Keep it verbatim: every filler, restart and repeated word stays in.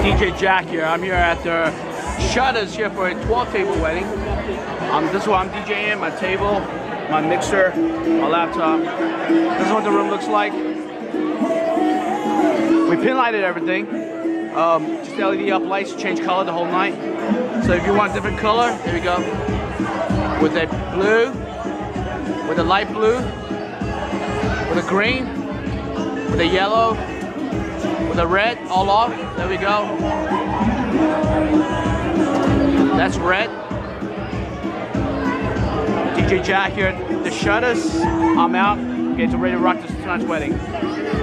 D J Jack here. I'm here at the Shutters here for a twelve table wedding. Um, this is what I'm DJing, my table, my mixer, my laptop. This is what the room looks like. We pin lighted everything. Um, just L E D up lights, change color the whole night. So if you want a different color, here we go. With a blue, with a light blue, with a green, with a yellow, with a red, all off. There we go. That's red. D J Jack here at the Shutters. I'm out. Getting ready to rock this tonight's wedding.